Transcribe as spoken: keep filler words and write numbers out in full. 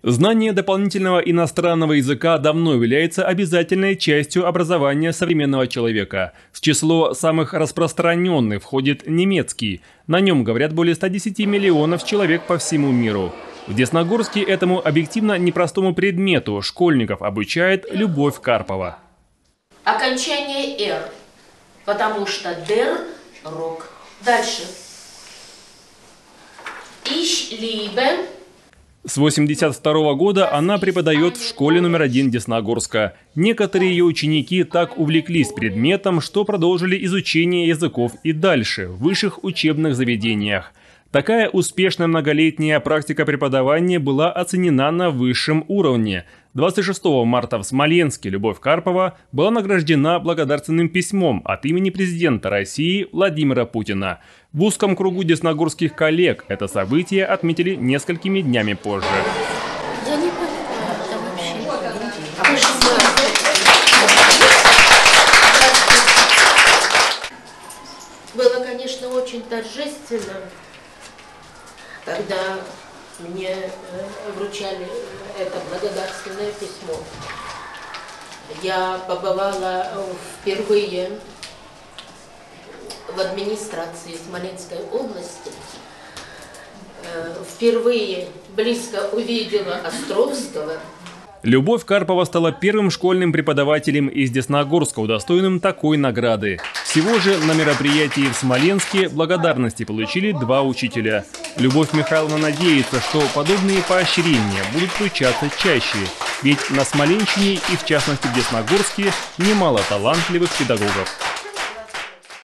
Знание дополнительного иностранного языка давно является обязательной частью образования современного человека. В число самых распространенных входит немецкий. На нем говорят более ста десяти миллионов человек по всему миру. В Десногорске этому объективно непростому предмету школьников обучает Любовь Карпова. Окончание «р», потому что «дер» – рок. Дальше. «Ich liebe». С восемьдесят второго года она преподает в школе номер один Десногорска. Некоторые ее ученики так увлеклись предметом, что продолжили изучение языков и дальше, в высших учебных заведениях. Такая успешная многолетняя практика преподавания была оценена на высшем уровне. двадцать шестого марта в Смоленске Любовь Карпова была награждена благодарственным письмом от имени президента России Владимира Путина. В узком кругу десногорских коллег это событие отметили несколькими днями позже. Я не понимаю, это вообще. Было, конечно, очень торжественно, когда мне вручали это благодарственное письмо. Я побывала впервые в администрации Смоленской области, впервые близко увидела Островского. Любовь Карпова стала первым школьным преподавателем из Десногорска, удостоенным такой награды. Всего же на мероприятии в Смоленске благодарности получили два учителя. Любовь Михайловна надеется, что подобные поощрения будут случаться чаще, ведь на Смоленщине и в частности в Десногорске немало талантливых педагогов.